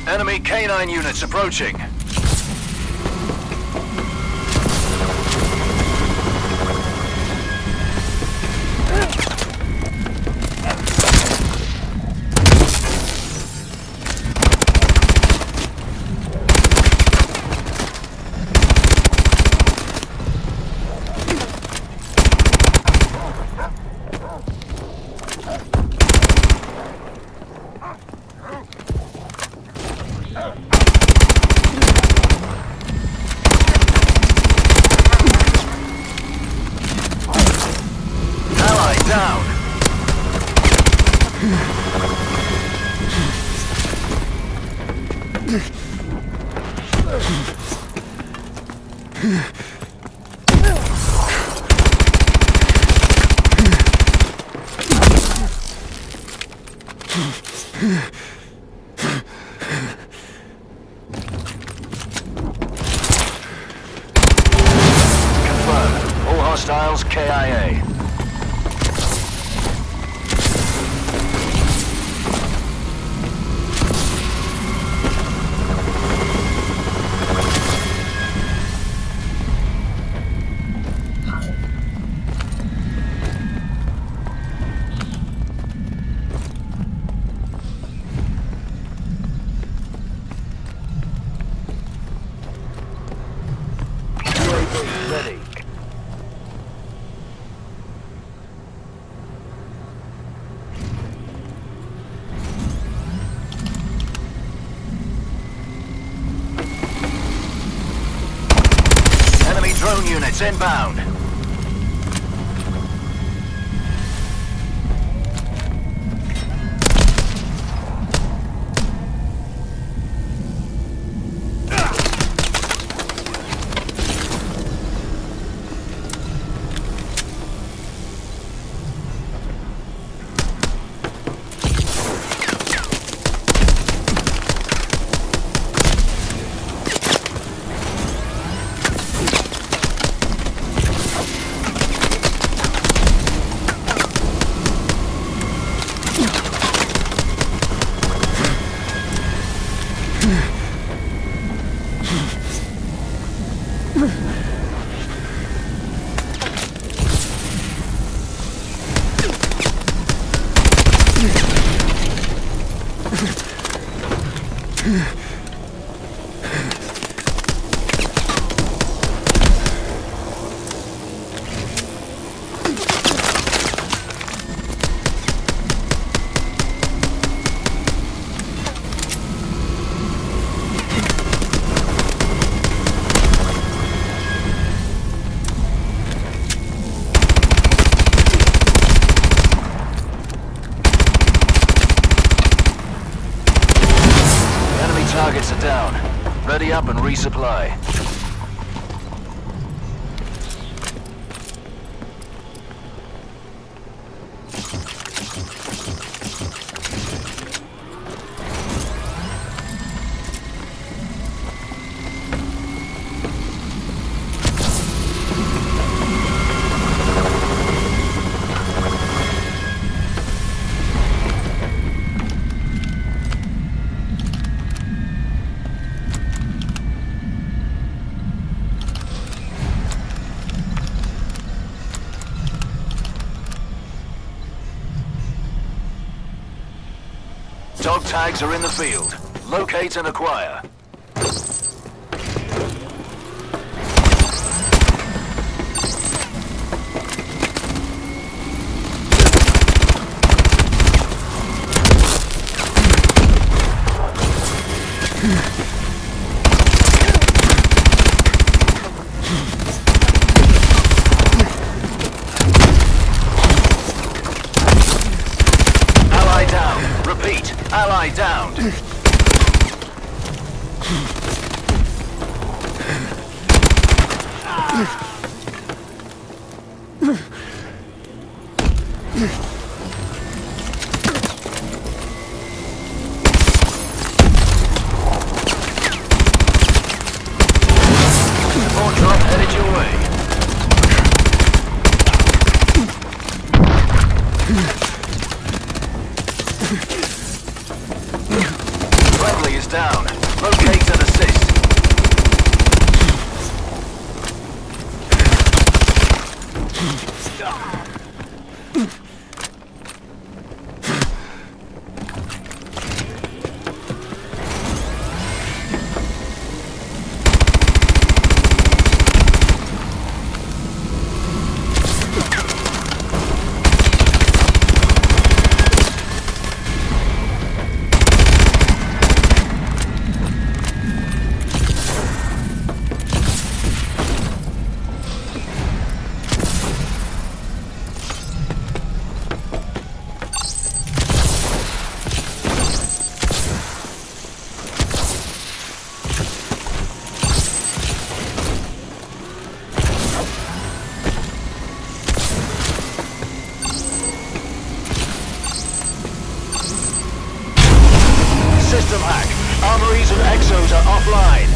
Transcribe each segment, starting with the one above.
Enemy K9 units approaching. Confirmed. All hostiles KIA. Ready. Enemy drone units inbound. Targets are down. Ready up and resupply. Dog tags are in the field. Locate and acquire. Ally down. Repeat. Ally downed. Support drop headed your way. Friendly is down. System hack. Armories and exos are offline.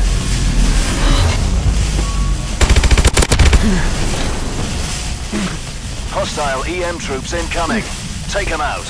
Hostile EM troops incoming. Take them out.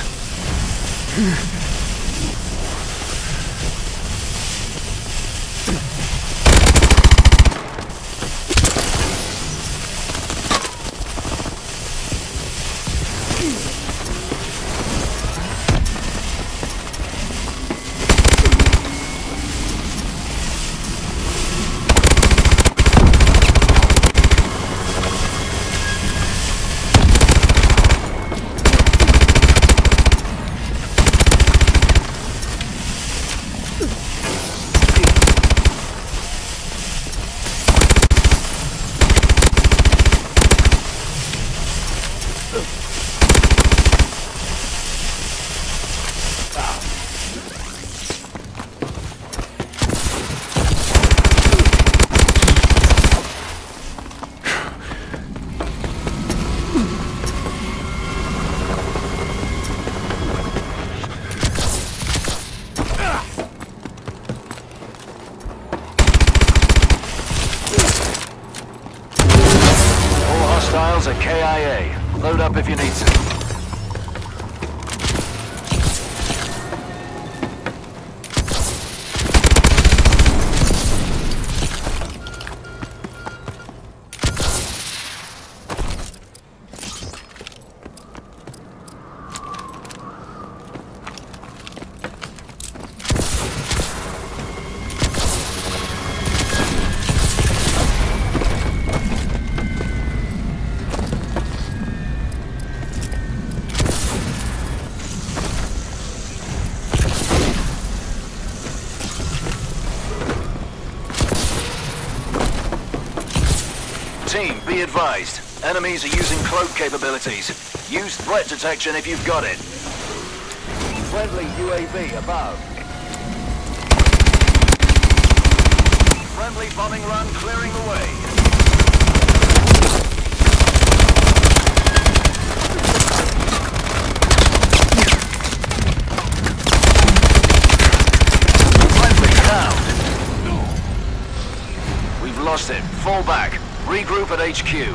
Hostiles are KIA. Load up if you need to. Team, be advised. Enemies are using cloak capabilities. Use threat detection if you've got it. Friendly UAV above. Friendly bombing run clearing the way. Friendly down. We've lost it. Fall back. Regroup at HQ.